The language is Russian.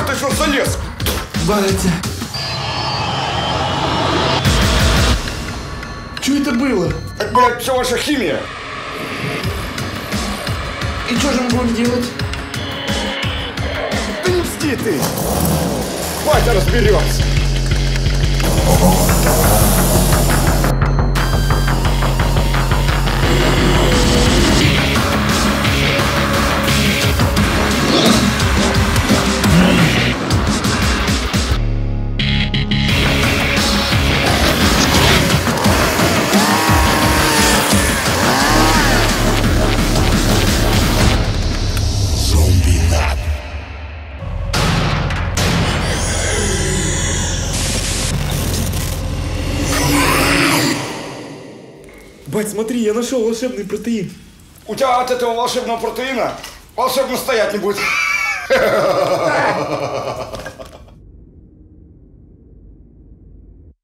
ты что залез? Батя. Что это было? Это, блядь, все ваша химия. И что же мы будем делать? Да не мсти ты. Батя разберется. Бать, смотри, я нашел волшебный протеин. У тебя от этого волшебного протеина волшебно стоять не будет.